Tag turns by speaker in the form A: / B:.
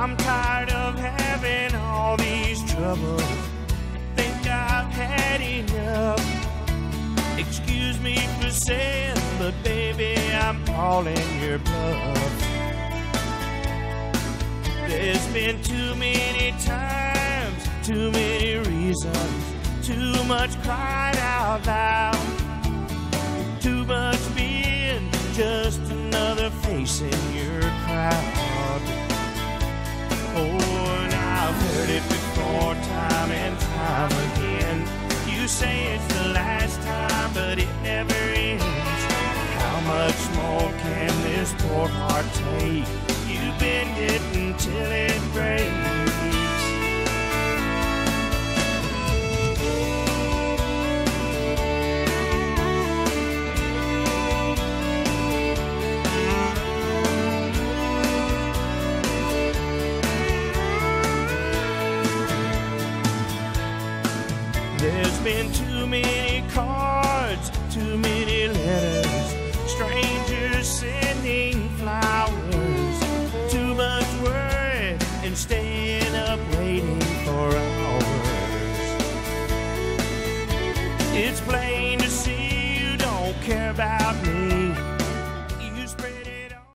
A: I'm tired of having all these troubles. Think I've had enough. Excuse me for saying, but baby, I'm calling your bluff. There's been too many times, too many reasons, too much crying out loud, too much being just another face in your crowd. Oh, and I've heard it before, time and time again. You say it's the last time, but it never ends. How much more can this poor heart take? You bend it until it breaks. There's been too